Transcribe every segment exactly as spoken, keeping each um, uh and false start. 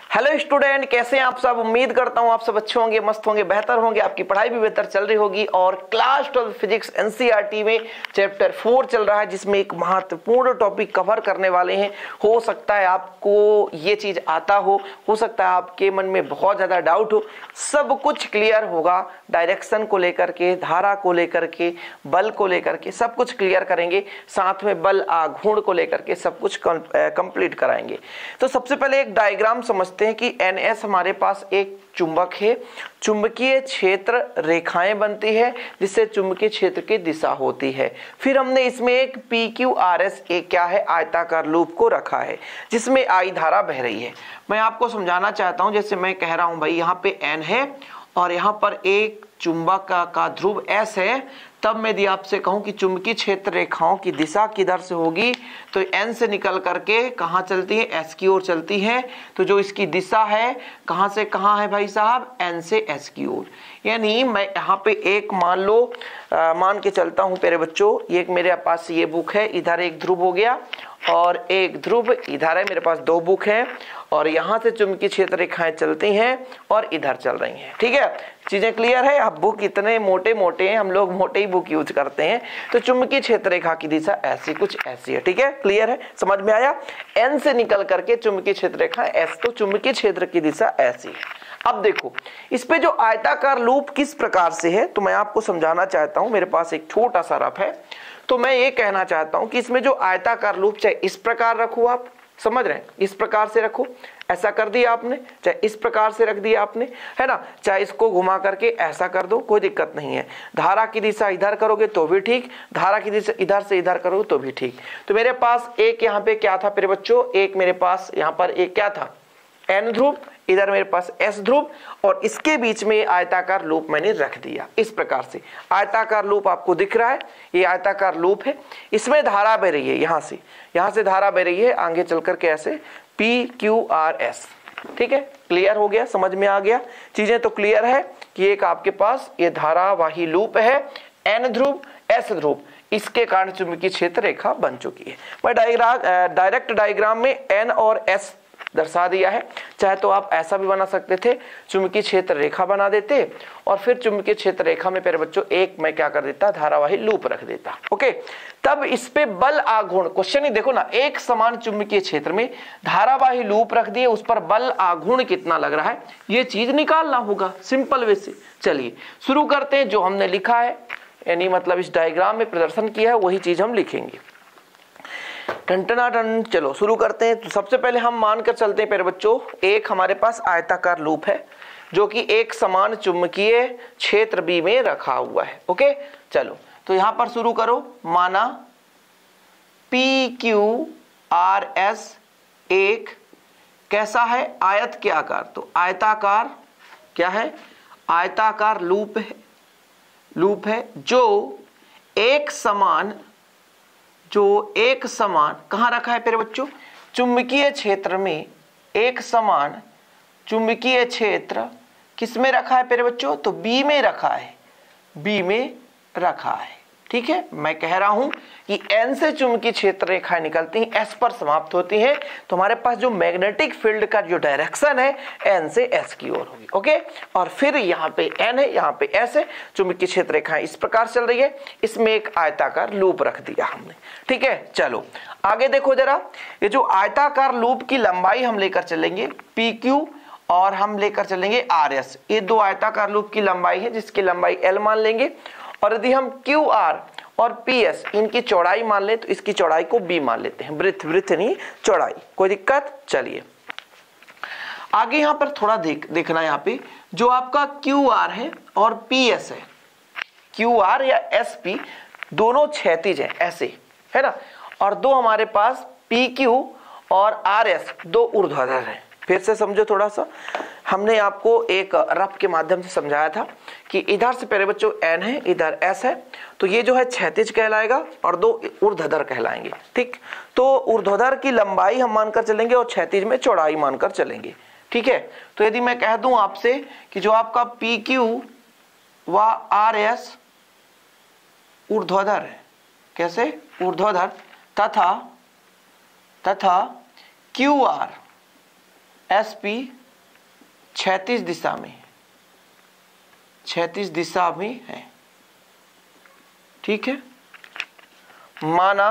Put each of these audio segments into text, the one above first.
Hello student, कैसे हैं आप सब। उम्मीद करता हूं आप सब अच्छे होंगे, मस्त होंगे, बेहतर होंगे, आपकी पढ़ाई भी बेहतर चल रही होगी। और क्लास ट्वेल्व फिजिक्स एनसीईआरटी में चैप्टर फोर चल रहा है, जिसमें एक महत्वपूर्ण टॉपिक कवर करने वाले हैं। हो सकता है आपको ये चीज आता हो हो सकता है आपके मन में बहुत ज्यादा डाउट हो। सब कुछ क्लियर होगा, डायरेक्शन को लेकर के, धारा को लेकर के, बल को लेकर के सब कुछ क्लियर करेंगे। साथ में बल आघूर्ण को लेकर के सब कुछ कंप्लीट कराएंगे। तो सबसे पहले एक डायग्राम समझते हैं कि एन एस हमारे पास एक चुंबक है, चुंबकीय क्षेत्र रेखाएं बनती है जिससे चुंबकीय क्षेत्र की दिशा होती है। फिर हमने इसमें एक पी क्यू आर एस एक क्या है आयताकार लूप को रखा है जिसमें आई धारा बह रही है। मैं आपको समझाना चाहता हूं, जैसे मैं कह रहा हूं भाई यहाँ पे एन है और यहाँ पर एक चुंबक का, का ध्रुव एस है, तब मैं यदि आपसे कहूं कि चुंबकीय क्षेत्र रेखाओं की दिशा किधर से होगी तो एन से निकल करके कहां चलती है, एस की ओर चलती है। तो जो इसकी दिशा है कहां से कहां है भाई साहब, एन से एस की ओर। यानी मैं यहाँ पे एक मान लो आ, मान के चलता हूं प्यारे बच्चों, ये मेरे पास ये बुक है, इधर एक ध्रुव हो गया और एक ध्रुव इधर है, मेरे पास दो बुक है और यहाँ से चुंबकीय क्षेत्र रेखाएं चलती हैं और इधर चल रही हैं। ठीक है, चीजें क्लियर है। अब बुक इतने मोटे मोटे हैं, हम लोग मोटे ही बुक यूज करते हैं। तो चुंबकीय क्षेत्र रेखा की दिशा ऐसी कुछ ऐसी है। ठीक है, क्लियर है, समझ में आया। एन से निकल करके चुंबकीय क्षेत्र रेखा एस, तो चुंबकीय क्षेत्र की दिशा ऐसी है। अब देखो इस पे जो आयताकार लूप किस प्रकार से है तो मैं आपको समझाना चाहता हूं। मेरे पास एक छोटा सा रफ है, तो मैं ये कहना चाहता हूं कि इसमें जो आयताकार लूप चाहे इस प्रकार रखो, आप समझ रहे हैं, इस प्रकार से रखो, ऐसा कर दिया आपने, चाहे इस प्रकार से रख दिया आपने, है ना, चाहे इसको घुमा करके ऐसा कर दो, कोई दिक्कत नहीं है। धारा की दिशा इधर करोगे तो भी ठीक, धारा की दिशा इधर से इधर करोगे तो भी ठीक। तो मेरे पास एक यहाँ पे क्या था मेरे बच्चों, एक मेरे पास यहाँ पर एक क्या था, एन ध्रुव, इधर मेरे पास एस ध्रुव और इसके बीच में आयताकार लूप मैंने रख दिया। इस प्रकार से आयताकार लूप आपको दिख रहा है, ये आयताकार लूप है, इसमें धारा बह रही है, यहां से यहां से धारा बह रही है आगे चल करके ऐसे पी क्यू आर एस। ठीक है, क्लियर हो गया, समझ में आ गया। चीजें तो क्लियर है कि एक आपके पास ये धारावाही लूप है, एन ध्रुव एस ध्रुव, इसके कारण चुंबकीय क्षेत्र रेखा बन चुकी है। मैं डायग्राम डायरेक्ट डायग्राम में एन और एस दर्शा दिया है। चाहे तो आप ऐसा भी बना सकते थे, चुंबकीय क्षेत्र रेखा बना देते और फिर चुंबकीय क्षेत्र रेखा में प्यारे बच्चों एक मैं क्या कर देता, धारावाही लूप रख देता। ओके, तब इस पे बल आघूर्ण, क्वेश्चन ही देखो ना, एक समान चुंबकीय क्षेत्र में धारावाही लूप रख दिए, उस पर बल आघूर्ण कितना लग रहा है ये चीज निकालना होगा सिंपल वे से। चलिए शुरू करते हैं, जो हमने लिखा है यानी मतलब इस डायग्राम में प्रदर्शन किया है वही चीज हम लिखेंगे। टन टन चलो शुरू करते हैं। तो सबसे पहले हम मानकर चलते हैं प्यारे बच्चों, एक हमारे पास आयताकार लूप है जो कि एक समान चुंबकीय क्षेत्र बी में रखा हुआ है। ओके, चलो तो यहां पर शुरू करो। माना पी क्यू आर एस एक कैसा है, आयत के आकार, तो आयताकार क्या है, आयताकार लूप है, लूप है जो एक समान जो एक समान कहां रखा है प्यारे बच्चों, चुंबकीय क्षेत्र में एक समान चुंबकीय क्षेत्र किस में रखा है प्यारे बच्चों, तो बी में रखा है, बी में रखा है। ठीक है, मैं कह रहा हूं कि एन से चुंबकीय क्षेत्र रेखाएं निकलती हैं, एस पर समाप्त होती हैं, तो हमारे पास जो मैग्नेटिक फील्ड का जो डायरेक्शन है एन से एस की ओर होगी। ओके, और फिर यहाँ पे एन है, यहाँ पे एस है, चुंबकीय क्षेत्र रेखाएं इस प्रकार चल रही है, इसमें एक आयताकार लूप रख दिया हमने। ठीक है, चलो आगे देखो जरा, ये जो आयताकार लूप की लंबाई हम लेकर चलेंगे पी क्यू और हम लेकर चलेंगे आर एस, ये दो आयताकार लूप की लंबाई है जिसकी लंबाई एल मान लेंगे। और यदि हम क्यू आर और पी एस इनकी चौड़ाई मान ले तो इसकी चौड़ाई को बी मान लेते हैं, वृत्त वृत्त नहीं चौड़ाई, कोई दिक्कत। चलिए आगे यहां पर थोड़ा देख देखना, यहाँ पे जो आपका क्यू आर है और पी एस है, क्यू आर या एस पी दोनों क्षैतिज है ऐसे, है ना, और दो हमारे पास पी क्यू और आर एस दो ऊर्ध्वाधर है। फिर से समझो थोड़ा सा, हमने आपको एक रफ के माध्यम से समझाया था कि इधर से पहले बच्चों एन है, इधर एस है, तो ये जो है क्षैतिज कहलाएगा और दो ऊर्ध्वाधर कहलाएंगे। ठीक, तो ऊर्ध्वाधर की लंबाई हम मानकर चलेंगे और क्षैतिज में चौड़ाई मानकर चलेंगे। ठीक है, तो यदि मैं कह दूं आपसे कि जो आपका पी क्यू व आर एस ऊर्ध्वाधर है, कैसे ऊर्ध्वाधर, तथा तथा क्यू आर एस पी क्षैतिज दिशा में, क्षैतिज दिशा में है। ठीक है, माना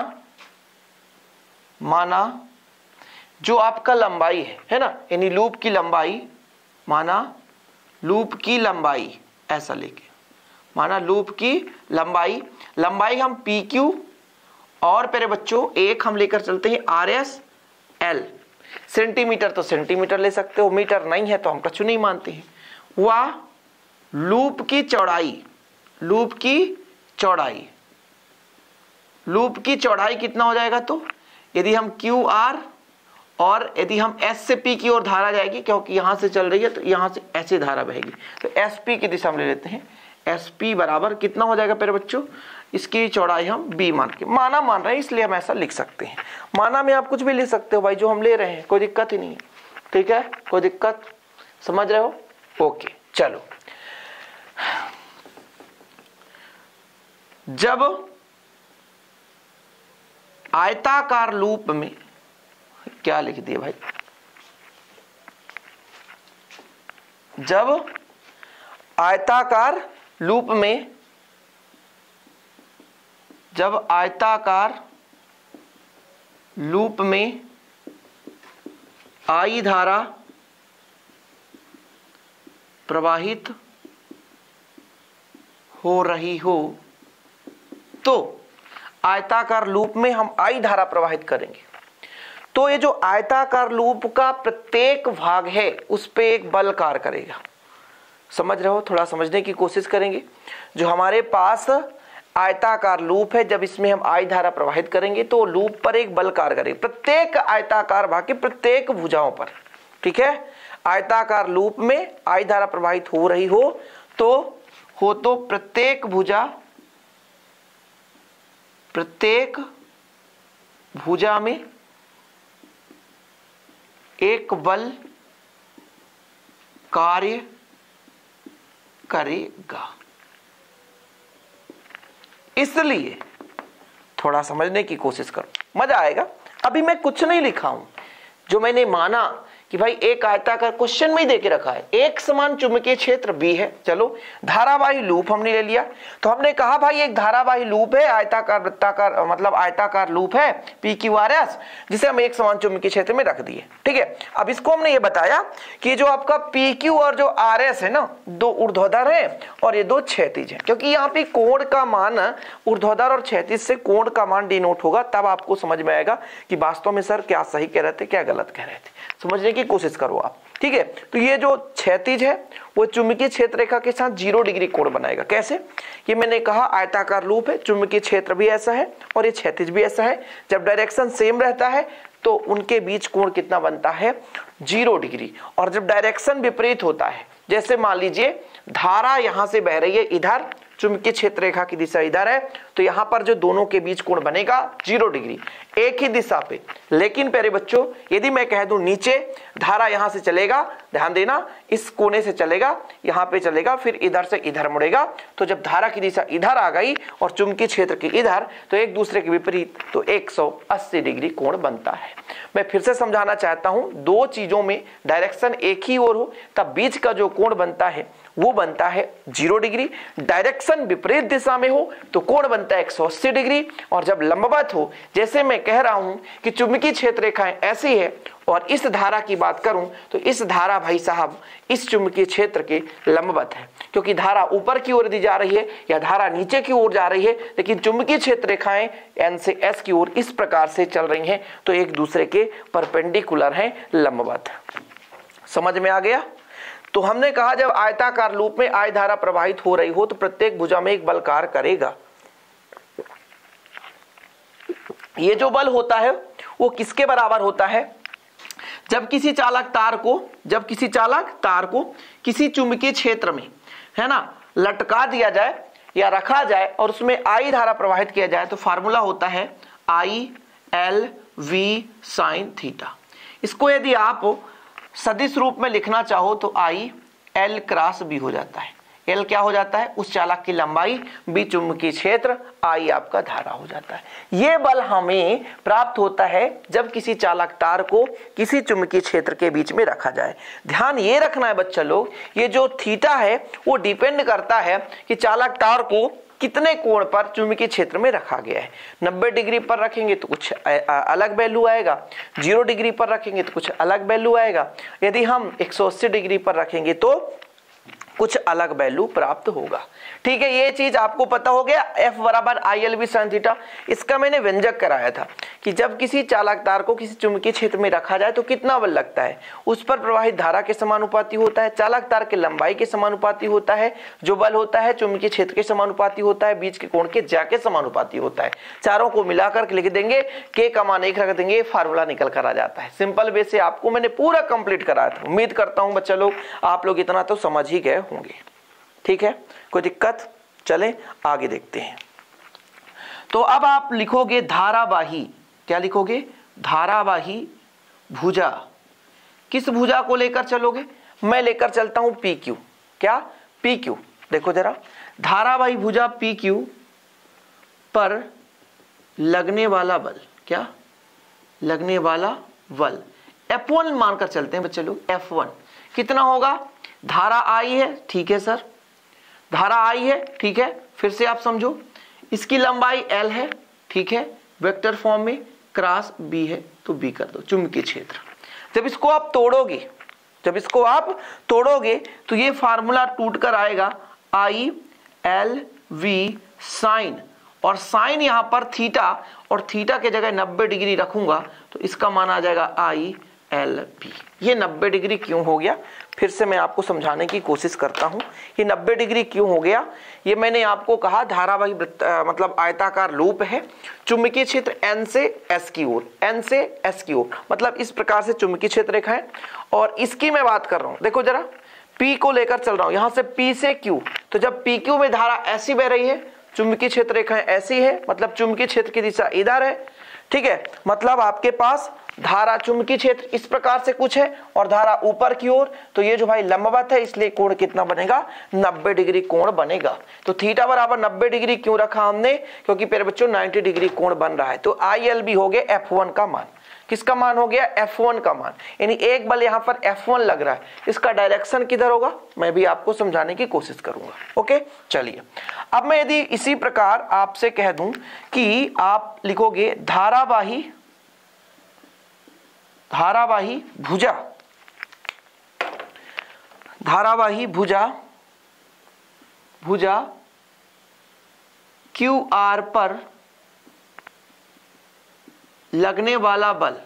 माना जो आपका लंबाई है है ना, यानी लूप की लंबाई, माना लूप की लंबाई, ऐसा लेके माना लूप की लंबाई, लंबाई हम पी क्यू और प्यारे बच्चों एक हम लेकर चलते हैं आर एस एल, सेंटीमीटर तो सेंटीमीटर ले सकते हो, मीटर नहीं है तो हम कछु नहीं मानते हैं। वह लूप की चौड़ाई, लूप की चौड़ाई, लूप की चौड़ाई कितना हो जाएगा, तो यदि हम क्यू आर और यदि हम एस से पी की ओर धारा जाएगी, क्योंकि यहां से चल रही है तो यहां से ऐसे धारा बहेगी, तो एस पी की दिशा में ले लेते हैं। एस पी बराबर कितना हो जाएगा प्यारे बच्चों, इसकी चौड़ाई हम बी मान के, माना मान रहे हैं इसलिए हम ऐसा लिख सकते हैं। माना में आप कुछ भी ले सकते हो भाई, जो हम ले रहे हैं कोई दिक्कत ही नहीं है। ठीक है, कोई दिक्कत, समझ रहे हो? ओके चलो, जब आयताकार लूप में, क्या लिख दिए भाई, जब आयताकार लूप में, जब आयताकार लूप में आई धारा प्रवाहित हो रही हो, तो आयताकार लूप में हम आई धारा प्रवाहित करेंगे। तो ये जो आयताकार लूप का प्रत्येक भाग है उस पे एक बल कार्य करेगा। समझ रहे हो? थोड़ा समझने की कोशिश करेंगे। जो हमारे पास आयताकार लूप है, जब इसमें हम आई धारा प्रवाहित करेंगे तो लूप पर एक बल कार्य करेगा, प्रत्येक आयताकार भाग के प्रत्येक भुजाओं पर। ठीक है, आयताकार लूप में आई धारा प्रवाहित हो रही हो तो हो तो प्रत्येक भुजा, प्रत्येक भुजा में एक बल कार्य करेगा। इसलिए थोड़ा समझने की कोशिश करो, मजा आएगा। अभी मैं कुछ नहीं लिखा हूं, जो मैंने माना कि भाई एक आयताकार, क्वेश्चन में ही देके रखा है, एक समान चुंबकीय क्षेत्र बी है। चलो धारावाही लूप हमने ले लिया, तो हमने कहा भाई एक धारावाही लूप है, आयताकार वृत्ताकार, मतलब आयताकार लूप है पी क्यू आर एस, जिसे हम एक समान चुंबकीय क्षेत्र में रख दिए। ठीक है, अब इसको हमने ये बताया कि जो आपका पी क्यू और जो आर एस है ना, दो ऊर्ध्वाधर है और ये दो क्षैतिज है, क्योंकि यहाँ पे कोण का मान ऊर्ध्वाधर और क्षैतिज से कोण का मान डिनोट होगा, तब आपको समझ में आएगा कि वास्तव में सर क्या सही कह रहे थे क्या गलत कह रहे थे। समझने की कोशिश करो आप। ठीक है, तो ये जो क्षैतिज है वो चुंबकीय क्षेत्र रेखा के साथ जीरो डिग्री कोण बनाएगा। कैसे? ये मैंने कहा आयताकार लूप है, चुंबकीय क्षेत्र भी ऐसा है और ये क्षैतिज भी ऐसा है। जब डायरेक्शन सेम रहता है तो उनके बीच कोण कितना बनता है? Zero degree. और जब डायरेक्शन विपरीत होता है, जैसे मान लीजिए धारा यहां से बह रही है इधर, चुंबकीय क्षेत्र रेखा की दिशा इधर है, तो यहां पर जो दोनों के बीच कोण बनेगा जीरो डिग्री, एक ही दिशा पे। लेकिन प्यारे बच्चों यदि मैं कह दूं नीचे धारा यहां से चलेगा, ध्यान देना इस कोने से चलेगा, यहां पे चलेगा, फिर इधर से इधर मुड़ेगा, तो जब धारा की दिशा इधर आ गई और चुंबकीय क्षेत्र की इधर, तो एक दूसरे के विपरीत, तो एक सौ अस्सी डिग्री कोण बनता है। मैं फिर से समझाना चाहता हूं, दो चीजों में डायरेक्शन एक ही ओर हो तब बीच का जो कोण बनता है वो बनता है जीरो डिग्री। डायरेक्शन विपरीत दिशा में हो तो कोण बनता है एक सौ अस्सी डिग्री। और जब लंबवत हो, जैसे मैं कह रहा हूं कि चुंबकीय क्षेत्र रेखाएं ऐसी है और इस धारा की बात करूं तो इस धारा भाई साहब इस चुंबकीय क्षेत्र के लंबवत है, क्योंकि धारा ऊपर की ओर दी जा रही है या धारा नीचे की ओर जा रही है, लेकिन चुंबकीय क्षेत्र रेखाएं एन से एस की ओर इस प्रकार से चल रही हैं, तो एक दूसरे के परपेंडिकुलर हैं, लंबवत। समझ में आ गया? तो हमने कहा जब आयताकार लूप में आई धारा प्रवाहित हो रही हो तो प्रत्येक भुजा में एक बल कार्य करेगा। ये जो बल होता है वो किसके बराबर होता है? जब किसी चालक तार को जब किसी चालक तार को किसी चुंबकीय क्षेत्र में, है ना, लटका दिया जाए या रखा जाए और उसमें आई धारा प्रवाहित किया जाए, तो फार्मूला होता है I L V sine theta. इसको यदि आप सदिश रूप में लिखना चाहो तो आई एल क्रॉस बी हो जाता है। एल क्या हो जाता है, उस चालक की लंबाई, बी चुंबकीय क्षेत्र, आई आपका धारा हो जाता है। ये बल हमें प्राप्त होता है जब किसी चालक तार को किसी चुंबकीय क्षेत्र के बीच में रखा जाए। ध्यान ये रखना है बच्चा लोग, ये जो थीटा है वो डिपेंड करता है कि चालक तार को कितने कोण पर चुंबकीय क्षेत्र में रखा गया है। नब्बे डिग्री पर रखेंगे तो कुछ अलग वैल्यू आएगा, जीरो डिग्री पर रखेंगे तो कुछ अलग वैल्यू आएगा, यदि हम एक सौ अस्सी डिग्री पर रखेंगे तो कुछ अलग वैल्यू प्राप्त होगा। ठीक है, ये चीज आपको पता हो गया। F बराबर I L B sine theta, इसका मैंने व्यंजक कराया था कि जब किसी चालक तार को किसी चुंबकीय क्षेत्र में रखा जाए तो कितना बल लगता है, उस पर प्रवाहित धारा के समानुपाती होता है, चालक तार की लंबाई के समानुपाती होता है, जो बल होता है चुंबकीय क्षेत्र के समानुपाती होता है, बीच के कोण के ज्या के समानुपाती होता है। चारों को मिलाकर लिख देंगे, के का मान एक रख देंगे, फार्मूला निकल कर आ जाता है। सिंपल वे से आपको मैंने पूरा कंप्लीट कराया था। उम्मीद करता हूं बच्चा लोग आप लोग इतना तो समझ ही गए होंगे। ठीक है, कोई दिक्कत? चलें आगे देखते हैं। तो अब आप लिखोगे धारावाही, क्या लिखोगे, धारावाही भुजा। किस भुजा को लेकर चलोगे? मैं लेकर चलता हूं पी क्यू। क्या? P Q. देखो जरा, धारावाही भुजा पी क्यू पर लगने वाला बल, क्या लगने वाला बल एफ वन मानकर चलते हैं बच्चे लोग। एफ वन कितना होगा? धारा आई है, ठीक है सर, धारा आई है, ठीक है, फिर से आप समझो, इसकी लंबाई एल है, ठीक है, वेक्टर फॉर्म में, क्रॉस बी है तो बी कर दो, चुंबकीय क्षेत्र। जब इसको आप तोड़ोगे जब इसको आप तोड़ोगे तो ये फार्मूला टूट कर आएगा आई एल वी साइन, और साइन यहां पर थीटा, और थीटा के जगह नब्बे डिग्री रखूंगा तो इसका मान आ जाएगा आई एल बी। ये नब्बे डिग्री क्यों हो गया, फिर से मैं आपको समझाने की कोशिश करता हूं। ये नब्बे डिग्री क्यों हो गया, ये मैंने आपको कहा धारावाही मतलब आयताकार लूप है, चुंबकीय क्षेत्र एन से एस की ओर, एन से एस की ओर, मतलब इस प्रकार से चुंबकीय क्षेत्र रेखा है, और इसकी मैं बात कर रहा हूं। देखो जरा, पी को लेकर चल रहा हूं, यहां से पी से क्यू, तो जब पी क्यू में धारा ऐसी बह रही है, चुंबकीय क्षेत्र रेखा ऐसी है, मतलब चुंबकीय क्षेत्र की दिशा इधर है, ठीक है, मतलब आपके पास धारा चुंबकीय क्षेत्र इस प्रकार से कुछ है और धारा ऊपर की ओर, तो ये जो भाई लंबवत है इसलिए कोण कितना बनेगा, नब्बे डिग्री कोण बनेगा। तो थीटा बराबर नब्बे डिग्री क्यों रखा हमने, क्योंकि प्यारे बच्चों नब्बे डिग्री कोण बन रहा है। तो आई एल बी हो गया एफ वन का मान। किसका मान हो गया? एफ वन का मान। यानी एक बल यहां पर एफ वन लग रहा है, इसका डायरेक्शन किधर होगा मैं भी आपको समझाने की कोशिश करूंगा। ओके, चलिए अब मैं यदि इसी प्रकार आपसे कह दूं कि आप लिखोगे धारावाही धारावाही भुजा, धारावाही भुजा भुजा क्यू आर पर लगने वाला बल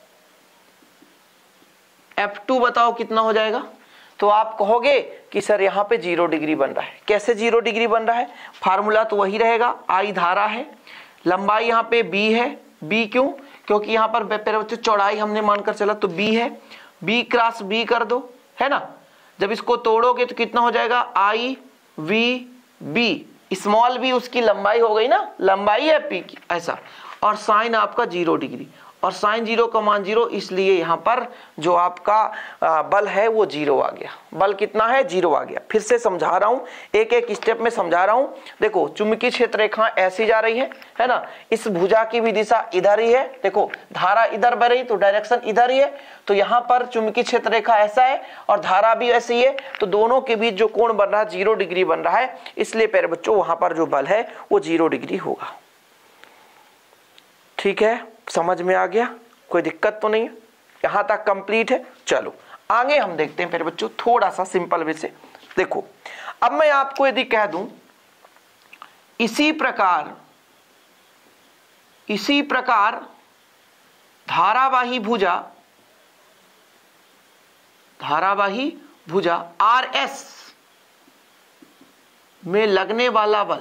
एफ टू बताओ कितना हो जाएगा। तो आप कहोगे कि सर यहां पे जीरो डिग्री बन रहा है। कैसे जीरो डिग्री बन रहा है? फार्मूला तो वही रहेगा, आई धारा है, लंबाई यहां पे बी है, बी क्यों? क्योंकि यहां पर पेरे बच्चों चौड़ाई हमने मानकर चला तो बी है, बी क्रॉस बी कर दो, है ना। जब इसको तोड़ोगे तो कितना हो जाएगा? I V B, small B उसकी लंबाई हो गई ना, लंबाई है पी की, ऐसा, और साइन आपका जीरो डिग्री, और साइन जीरो का मान जीरो, इसलिए यहां पर जो आपका बल है वो जीरो आ गया। बल कितना है? जीरो आ गया। फिर से समझा रहा हूं, एक एक स्टेप में समझा रहा हूं। देखो चुंबकीय क्षेत्र रेखा ऐसी जा रही है, है ना, इस भुजा की भी दिशा इधर ही है, देखो धारा इधर बह रही तो डायरेक्शन इधर ही है, तो यहां पर चुंबकीय क्षेत्र रेखा ऐसा है और धारा भी ऐसी है, तो दोनों के बीच जो कोण बन रहा है जीरो डिग्री बन रहा है, इसलिए प्यारे बच्चों वहां पर जो बल है वो जीरो डिग्री होगा। ठीक है, समझ में आ गया? कोई दिक्कत तो नहीं है? यहां तक कंप्लीट है। चलो आगे हम देखते हैं फिर बच्चों थोड़ा सा सिंपल वे से। देखो अब मैं आपको यदि कह दूं इसी प्रकार इसी प्रकार धारावाही भुजा धारावाही भुजा आर एस में लगने वाला बल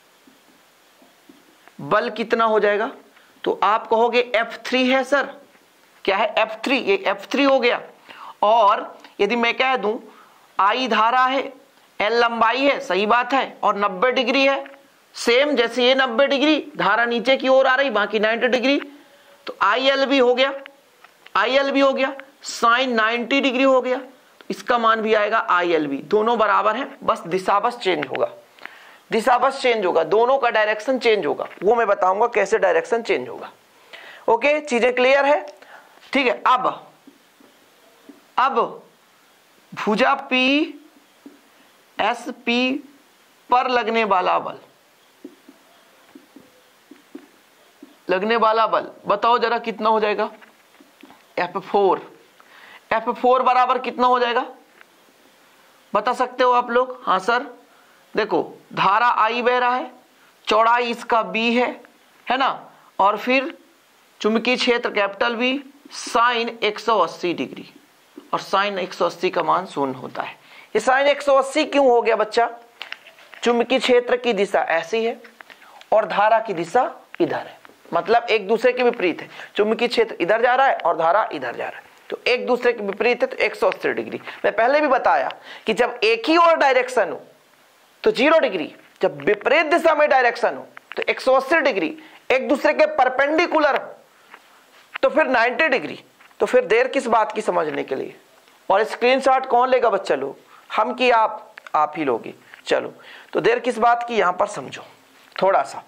बल कितना हो जाएगा? तो आप कहोगे एफ थ्री है सर। क्या है? F three. ये एफ थ्री हो गया। और यदि मैं कह दूं आई धारा है, एल लंबाई है, सही बात है, और नब्बे डिग्री है, सेम जैसे ये नब्बे डिग्री, धारा नीचे की ओर आ रही, बाकी नब्बे डिग्री, तो आई एल भी हो गया, आई एल भी हो गया, साइन नब्बे डिग्री हो गया। इसका मान भी आएगा आई एल बी, दोनों बराबर हैं, बस दिशा बस चेंज होगा, दिशा बस चेंज होगा, दोनों का डायरेक्शन चेंज होगा, वो मैं बताऊंगा कैसे डायरेक्शन चेंज होगा। ओके, चीजें क्लियर है? ठीक है। अब अब भुजा पी एस पी पर लगने वाला बल, लगने वाला बल बताओ जरा कितना हो जाएगा? F four. एफ फोर बराबर कितना हो जाएगा बता सकते हो आप लोग? हाँ सर, देखो धारा आई बह रहा है, चौड़ाई इसका बी है, है ना, और फिर चुंबकीय क्षेत्र कैपिटल बी, साइन एक सौ अस्सी डिग्री, और साइन एक सौ अस्सी का मान शून्य होता है। ये साइन एक सौ अस्सी क्यों हो गया बच्चा? चुंबकीय क्षेत्र की दिशा ऐसी है और धारा की दिशा इधर है, मतलब एक दूसरे के विपरीत है। चुंबकीय क्षेत्र इधर जा रहा है और धारा इधर जा रहा है, तो एक दूसरे के विपरीत है, तो एक सौ अस्सी डिग्री। मैं पहले भी बताया कि जब एक ही और डायरेक्शन हो तो जीरो डिग्री, जब विपरीत दिशा में डायरेक्शन हो तो एक सौ अस्सी डिग्री, एक दूसरे के परपेंडिकुलर हो तो फिर नब्बे डिग्री। तो फिर देर किस बात की समझने के लिए? और स्क्रीनशॉट कौन लेगा बच्चा लोग? हम कि आप? आप ही लोगे। चलो, तो देर किस बात की यहां पर समझो थोड़ा सा।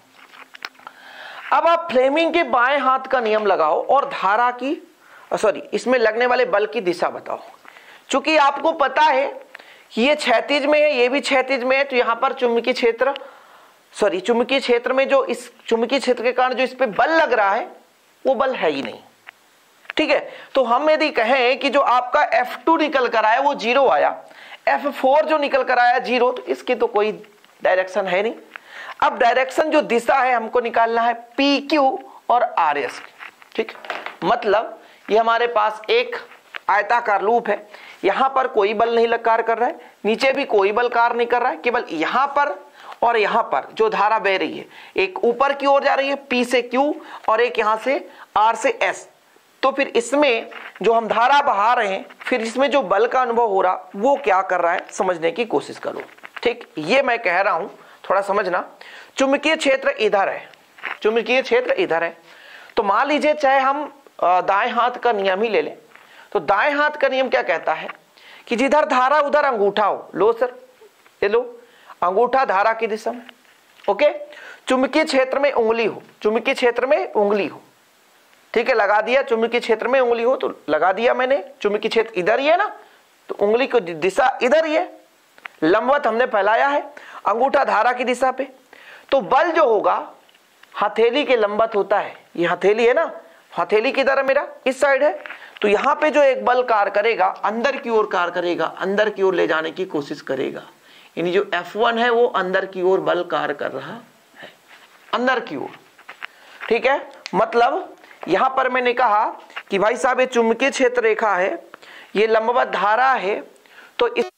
अब आप फ्लेमिंग के बाएं हाथ का नियम लगाओ और धारा की, सॉरी, इसमें लगने वाले बल की दिशा बताओ। चूंकि आपको पता है कि ये क्षैतिज में है, ये भी क्षैतिज में है, तो यहां पर चुंबकीय क्षेत्र, सॉरी चुंबकीय क्षेत्र में जो इस चुंबकीय क्षेत्र के कारण जो इस पे बल लग रहा है वो बल है ही नहीं। ठीक है, तो हम यदि कहें कि जो आपका एफ टू निकल कर आया वो जीरो आया, एफ फोर जो निकल कर आया जीरो, तो इसकी तो कोई डायरेक्शन है नहीं। अब डायरेक्शन जो दिशा है हमको निकालना है पी क्यू और आर एस। ठीक, मतलब ये हमारे पास एक आयताकार लूप है, यहां पर कोई बल नहीं कार्य कर रहा है, नीचे भी कोई बल कार्य नहीं कर रहा है, केवल यहां पर और यहां पर जो धारा बह रही है, एक ऊपर की ओर जा रही है P से Q और एक यहां से R से S। तो फिर इसमें जो हम धारा बहा रहे हैं, फिर इसमें जो बल का अनुभव हो रहा वो क्या कर रहा है समझने की कोशिश करो। ठीक, ये मैं कह रहा हूं, थोड़ा समझना। चुंबकीय क्षेत्र इधर है, चुंबकीय क्षेत्र इधर है, तो मान लीजिए चाहे हम दाएं हाथ का नियम ही ले लें, तो दाएं हाथ का नियम क्या कहता है कि जिधर धारा उधर अंगूठा हो। लो सर, ये लो, अंगूठा धारा की दिशा में। ओके, चुंबकीय क्षेत्र में उंगली हो, चुंबकीय क्षेत्र में उंगली हो, ठीक है, लगा दिया। चुंबकीय क्षेत्र में उंगली हो तो लगा दिया मैंने, चुंबकीय क्षेत्र इधर ही है ना, तो उंगली की दिशा इधर ही है, लंबवत हमने फैलाया है, अंगूठा धारा की दिशा पे। तो बल जो होगा हथेली के लंबवत होता है, ये हथेली है ना, हथेली किधर है मेरा? इस साइड है, तो यहां पे जो एक बल कार्य करेगा अंदर की ओर कार्य करेगा, अंदर की ओर ले जाने की कोशिश करेगा। यानी जो एफ वन है वो अंदर की ओर बल कार्य कर रहा है, अंदर की ओर। ठीक है, मतलब यहां पर मैंने कहा कि भाई साहब ये चुंबकीय क्षेत्र रेखा है, ये लंबवत धारा है, तो इस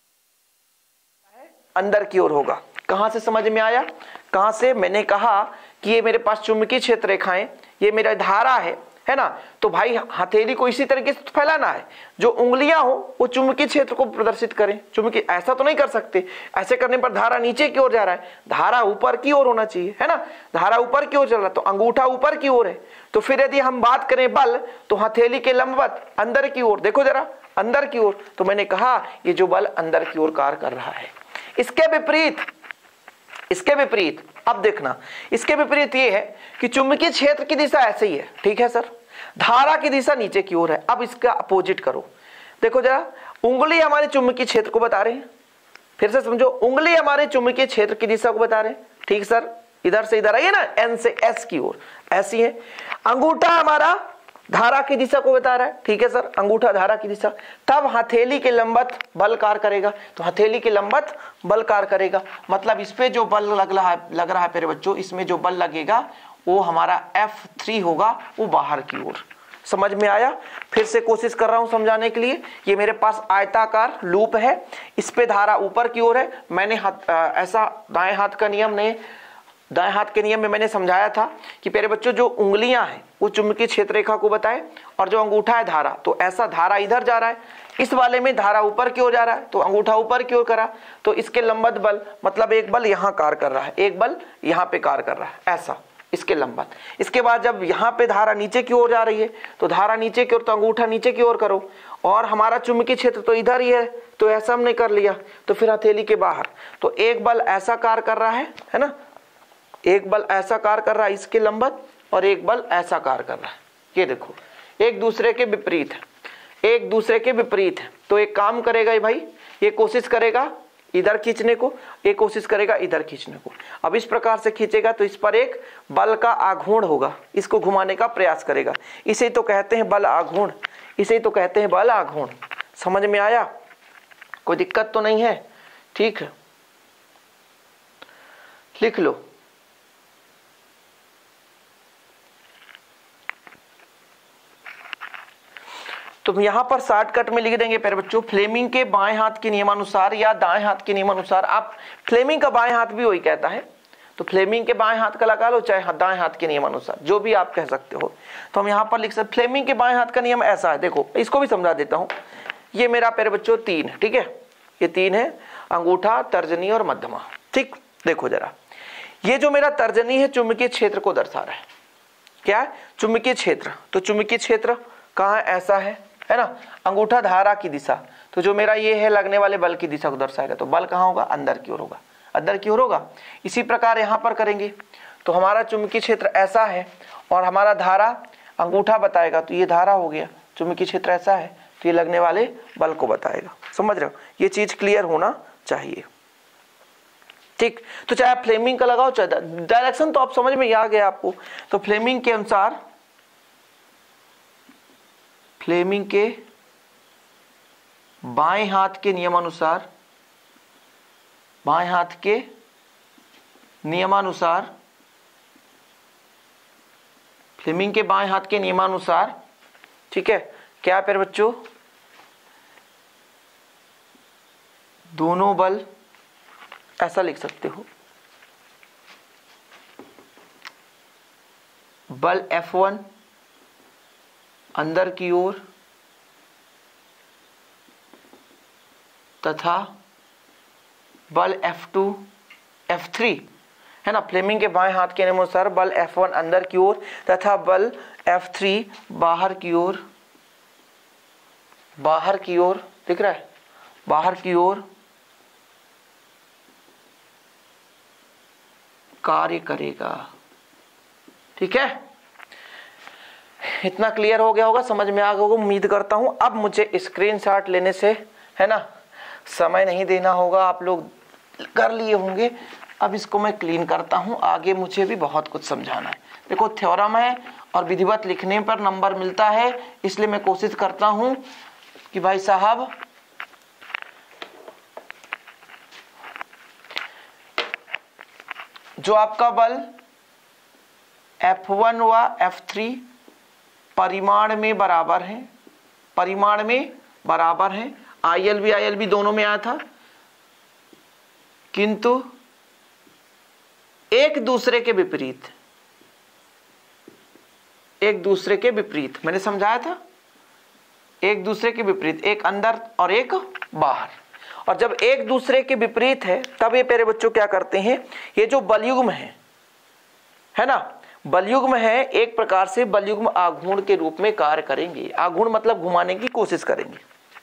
अंदर की ओर होगा। कहां से समझ में आया? कहां से? मैंने कहा कि ये मेरे पास चुंबकीय क्षेत्र रेखाएं, ये मेरा धारा है, है ना, तो भाई हथेली को इसी तरीके से फैलाना है, जो उंगलियां हो वो चुंबकीय क्षेत्र को प्रदर्शित करें। चुंबकीय ऐसा तो नहीं कर सकते, ऐसे करने पर धारा नीचे की ओर जा रहा है, धारा ऊपर की ओर होना चाहिए, है ना, धारा ऊपर की ओर चल रहा है, तो अंगूठा ऊपर की ओर है। तो फिर यदि हम बात करें बल, तो हथेली के लंबवत अंदर की ओर, देखो जरा अंदर की ओर, तो मैंने कहा ये जो बल अंदर की ओर कार्य कर रहा है। इसके विपरीत, इसके विपरीत अब देखना, इसके विपरीत ये है कि चुंबकीय क्षेत्र की दिशा ऐसे ही है। ठीक है सर, धारा की दिशा नीचे की ओर है। अब इसका अपोजिट करो, देखो जरा, उंगली हमारे चुंबकीय क्षेत्र को बता रहे हैं, फिर से समझो, उंगली हमारे चुंबकीय क्षेत्र की दिशा को बता रहे हैं। ठीक सर, इधर से इधर आइए ना, एन से एस की ओर, ऐसी है। अंगूठा हमारा धारा की दिशा को बता रहा है। ठीक है सर, अंगूठा धारा की दिशा, तब हथेली के लंबवत बल कार्य करेगा, तो हथेली के लंबवत बल कार्य करेगा, मतलब इस पे जो बल लग रहा है लग रहा है मेरे बच्चों, इसमें जो बल लगेगा वो हमारा एफ थ्री होगा, वो बाहर की ओर। समझ में आया? फिर से कोशिश कर रहा हूं समझाने के लिए। ये मेरे पास आयताकार लूप है, इस पे धारा ऊपर की ओर है। मैंने हाथ, ऐसा दाएं हाथ का नियम ने दाएं हाथ के नियम में मैंने समझाया था कि मेरे बच्चों जो उंगलियां हैं वो चुंबकीय क्षेत्र रेखा को बताए, और जो अंगूठा है धारा, तो ऐसा धारा इधर जा रहा है, इस वाले में धारा ऊपर की ओर जा रहा है, तो अंगूठा ऊपर की ओर करा, तो इसके लंबवत बल, मतलब एक बल यहां कार्य कर रहा है, एक बल यहां पे कार्य कर रहा है, ऐसा इसके लंबवत। इसके बाद जब यहाँ पे धारा नीचे की ओर जा रही है, तो धारा नीचे की ओर, तो अंगूठा नीचे की ओर करो, और हमारा चुंबकीय क्षेत्र तो इधर ही है, तो ऐसा हमने कर लिया। तो फिर हथेली के बाहर तो एक बल ऐसा कार्य कर रहा है, है ना, एक बल ऐसा कार्य कर रहा है इसके लंबवत, और एक बल ऐसा कार्य कर रहा है। ये देखो एक दूसरे के विपरीत है, एक दूसरे के विपरीत है। तो एक काम करेगा ये भाई, ये कोशिश करेगा इधर खींचने को, एक कोशिश करेगा इधर खींचने को। अब इस प्रकार से खींचेगा तो इस पर एक बल का आघूर्ण होगा, इसको घुमाने का प्रयास करेगा। इसे तो कहते हैं बल आघूर्ण, इसे तो कहते हैं बल आघूर्ण। समझ में आया? कोई दिक्कत तो नहीं है? ठीक है, लिख लो। तो यहां पर शॉर्टकट में लिख देंगे प्यारे बच्चों, फ्लेमिंग के बाएं हाथ के नियमानुसार या दाएं हाथ के नियमानुसार। आप फ्लेमिंग का बाएं हाथ भी वही कहता है, तो फ्लेमिंग के बाएं हाथ का लगा लो, चाहे दाएं हाथ के नियमानुसार, जो भी आप कह सकते हो। तो हम यहां पर लिख सकते फ्लेमिंग के बाएं हाथ का नियम ऐसा है। देखो इसको भी समझा देता हूं। ये मेरा प्यारे बच्चों तीन, ठीक है, ये तीन है, अंगूठा, तर्जनी और मध्यमा। ठीक, देखो जरा, ये जो मेरा तर्जनी है चुंबकीय क्षेत्र को दर्शा रहा है। क्या है? चुंबकीय क्षेत्र। तो चुंबकीय क्षेत्र कहाँ है? ऐसा है, है ना। अंगूठा धारा की दिशा, तो जो मेरा ये है लगने वाले बल की दिशा को दर्शाएगा। तो बल कहाँ होगा? अंदर की ओर होगा, अंदर की ओर होगा। इसी प्रकार यहाँ पर करेंगे तो हमारा चुंबकीय क्षेत्र ऐसा है और हमारा धारा अंगूठा बताएगा, तो ये धारा हो गया। चुंबकीय क्षेत्र ऐसा है तो ये लगने वाले बल को बताएगा। समझ रहे हो? ये चीज क्लियर होना चाहिए। ठीक, तो चाहे आप फ्लेमिंग का लगाओ, चाहे डायरेक्शन तो आप समझ में आ गया आपको। तो फ्लेमिंग के अनुसार, फ्लेमिंग के बाएं हाथ के नियमानुसार, बाएं हाथ के नियमानुसार, फ्लेमिंग के बाएं हाथ के नियमानुसार, ठीक है, क्या फिर बच्चों? दोनों बल ऐसा लिख सकते हो, बल एफ वन अंदर की ओर तथा बल एफ टू, एफ थ्री, है ना। फ्लेमिंग के बाएं हाथ के अनुसार बल एफ वन अंदर की ओर तथा बल एफ थ्री बाहर की ओर, बाहर की ओर, दिख रहा है, बाहर की ओर कार्य करेगा। ठीक है, इतना क्लियर हो गया होगा, समझ में आ गया होगा, उम्मीद करता हूं। अब मुझे स्क्रीनशॉट लेने से, है ना, समय नहीं देना होगा, आप लोग कर लिए होंगे। अब इसको मैं क्लीन करता हूं, आगे मुझे भी बहुत कुछ समझाना है। देखो थ्योरम है और विधिवत लिखने पर नंबर मिलता है, इसलिए मैं कोशिश करता हूं कि भाई साहब जो आपका बल एफ वन व एफ थ्री परिमाण में बराबर है, परिमाण में बराबर है, I L B I L B दोनों में आया था, किंतु एक दूसरे के विपरीत, एक दूसरे के विपरीत मैंने समझाया था, एक दूसरे के विपरीत, एक अंदर और एक बाहर। और जब एक दूसरे के विपरीत है तब ये प्यारे बच्चों क्या करते हैं, ये जो बलयुग्म है, है ना, बलयुग्म है, एक प्रकार से बलयुग्म आघूर्ण के रूप में कार्य करेंगे। आघूर्ण मतलब घुमाने की कोशिश करेंगे।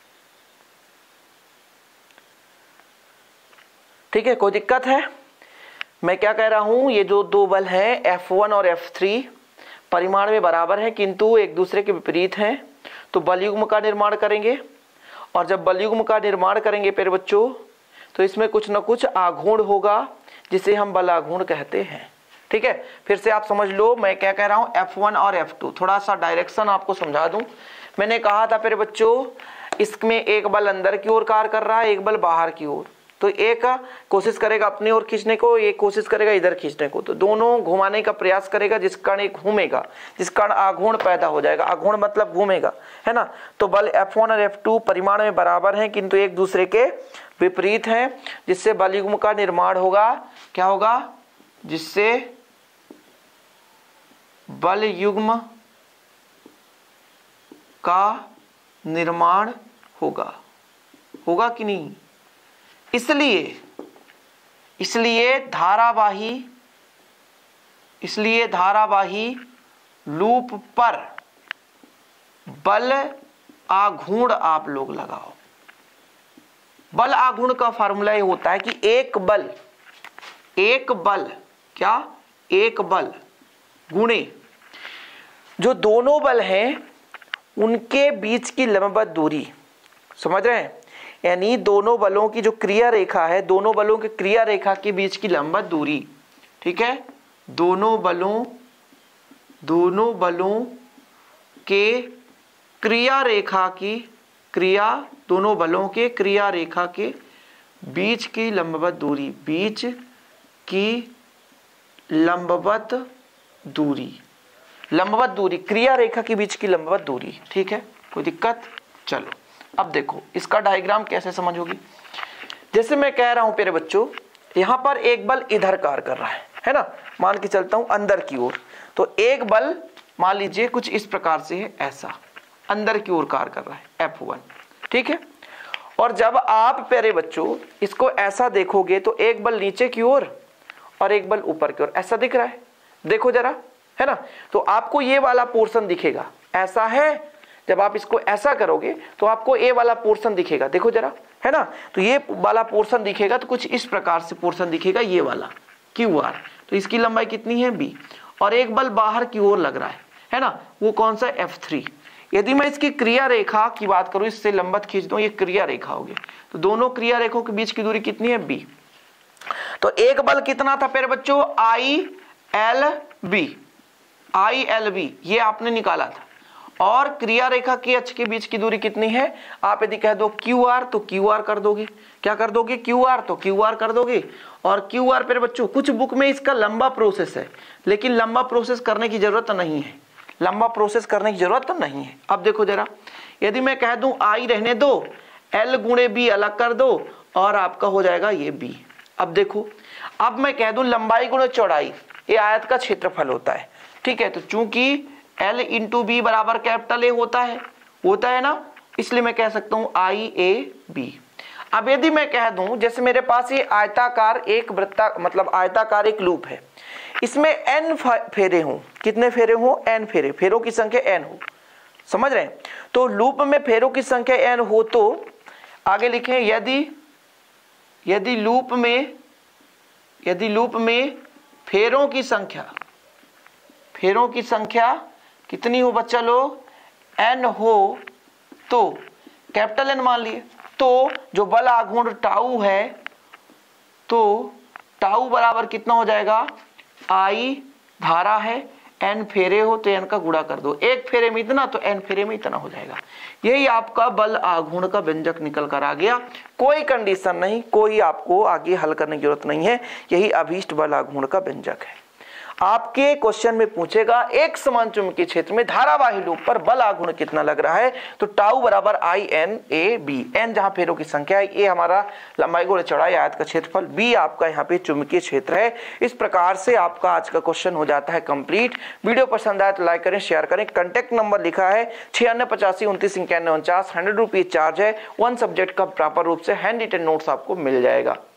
ठीक है, कोई दिक्कत है? मैं क्या कह रहा हूं, ये जो दो बल हैं एफ वन और एफ थ्री परिमाण में बराबर हैं किंतु एक दूसरे के विपरीत हैं, तो बलयुग्म का निर्माण करेंगे। और जब बलयुग्म का निर्माण करेंगे प्यारे बच्चों तो इसमें कुछ ना कुछ आघूर्ण होगा जिसे हम बलाघूर्ण कहते हैं। ठीक है, फिर से आप समझ लो मैं क्या कह रहा हूं, एफ वन और एफ टू। थोड़ा सा डायरेक्शन आपको समझा दूं। मैंने कहा था प्यारे बच्चों इसमें एक बल अंदर की ओर कार्य कर रहा है, एक बल बाहर की ओर। तो एक कोशिश करेगा अपनी ओर खींचने को, एक कोशिश करेगा इधर खींचने को, तो दोनों घुमाने का प्रयास करेगा जिस कारण एक घूमेगा, जिस कारण आघूर्ण पैदा हो जाएगा। आघूर्ण मतलब घूमेगा, है ना। तो बल एफ वन और एफ टू परिमाण में बराबर हैं किंतु एक दूसरे के विपरीत हैं, जिससे बलयुग्म का निर्माण होगा। क्या होगा? जिससे बलयुग्म का निर्माण होगा। होगा कि नहीं? इसलिए इसलिए धारावाही इसलिए धारावाही लूप पर बल आघूर्ण आप लोग लगाओ। बल आघूर्ण का फार्मूला ये होता है कि एक बल एक बल क्या एक बल गुणे जो दोनों बल हैं उनके बीच की लंबवत दूरी। समझ रहे हैं? यानी दोनों बलों की जो क्रिया रेखा है, दोनों बलों की क्रिया रेखा के बीच की लंबवत दूरी। ठीक है, दोनों बलों दोनों बलों के क्रिया रेखा की क्रिया दोनों बलों के क्रिया रेखा के बीच की लंबवत दूरी बीच की लंबवत दूरी लंबवत दूरी क्रिया रेखा के बीच की लंबवत दूरी। ठीक है, कोई दिक्कत? चलो अब देखो इसका डायग्राम कैसे समझोगी। जैसे मैं कह रहा हूं प्यारे बच्चों, यहां पर एक बल इधर कार्य कर रहा है है ना, मान के चलता हूं अंदर की ओर। तो एक बल मान लीजिए कुछ इस प्रकार से है, ऐसा अंदर की ओर कार्य कर रहा है एफ वन। ठीक है, और जब आप प्यारे बच्चों इसको ऐसा देखोगे तो एक बल नीचे की ओर और एक बल ऊपर की ओर, ऐसा दिख रहा है, देखो जरा, है ना। तो आपको ये वाला पोर्शन दिखेगा, ऐसा है। जब आप इसको ऐसा करोगे तो आपको ये वाला पोर्शन दिखेगा, देखो जरा, है ना। तो ये वाला पोर्शन दिखेगा तो कुछ इस प्रकार से पोर्शन दिखेगा, ये वाला क्यू आर। तो इसकी लंबाई कितनी है बी, और एक बल बाहर की ओर लग रहा है है ना, वो कौन सा एफ थ्री। यदि मैं इसकी क्रिया रेखा की बात करूं, इससे लंबवत खींच दूं, ये क्रिया रेखा होगी। तो दोनों क्रिया रेखाओं के बीच की दूरी कितनी है बी। तो एक बल कितना था प्यारे बच्चों, I L B I L B ये आपने निकाला था। और क्रिया रेखा के अक्ष के बीच की दूरी कितनी है, आप यदि कह दो क्यू आर तो क्यू आर कर दोगे, क्या कर दोगे, क्यू आर तो क्यू आर कर दोगे। और क्यू आर प्यारे बच्चों कुछ बुक में इसका लंबा प्रोसेस है, लेकिन लंबा प्रोसेस करने की जरूरत नहीं है, लंबा प्रोसेस करने की जरूरत नहीं है। अब देखो जरा, यदि मैं कह दूं आई रहने दो, एल गुणे बी अलग कर दो, और आपका हो जाएगा ये बी। अब देखो, अब मैं कह दूं लंबाई गुणे चौड़ाई, ये आयत का क्षेत्रफल होता है। ठीक है, तो चूंकि L इंटू बी बराबर कैपिटल ए होता है होता है ना, इसलिए मैं कह सकता हूं आई ए बी। अब यदि मैं कह दूं जैसे मेरे पास ये आयताकार एक वृत्ता मतलब आयताकार एक लूप है, इसमें n फेरे हों, कितने फेरे हों, n फेरे, फेरों की संख्या n हो। समझ रहे हैं? तो लूप में फेरों की संख्या n हो तो आगे लिखें, यदि यदि लूप में यदि लूप में फेरों की संख्या फेरों की संख्या कितनी हो बच्चा लोग, n हो, तो कैपिटल N मान लिए, तो जो बल आघूर्ण टाउ है, तो टाउ बराबर कितना हो जाएगा, I धारा है, n फेरे हो तो n का गुणा कर दो, एक फेरे में इतना तो n फेरे में इतना हो जाएगा। यही आपका बल आघूर्ण का व्यंजक निकल कर आ गया। कोई कंडीशन नहीं, कोई आपको आगे हल करने की जरूरत नहीं है, यही अभीष्ट बल आघूर्ण का व्यंजक है। आपके क्वेश्चन में पूछेगा एक समान चुंबकीय क्षेत्र में धारावाही लूप पर बल आघूर्ण कितना लग रहा है, तो टाउ बराबर I N A B. N जहां फेरों की संख्या है, ए हमारा लंबाई गुणे चौड़ाई आयत का क्षेत्रफल, बी आपका यहाँ पे चुंबकीय क्षेत्र है। इस प्रकार से आपका आज का क्वेश्चन हो जाता है कंप्लीट। वीडियो पसंद आए तो लाइक करें, शेयर करें। कॉन्टैक्ट नंबर लिखा है छियानवे पचासी उनतीस इक्यानवे उनचास, हंड्रेड रुपीज चार्ज है। वन सब्जेक्ट का प्रॉपर रूप से हैंड रिटन नोट्स आपको मिल जाएगा।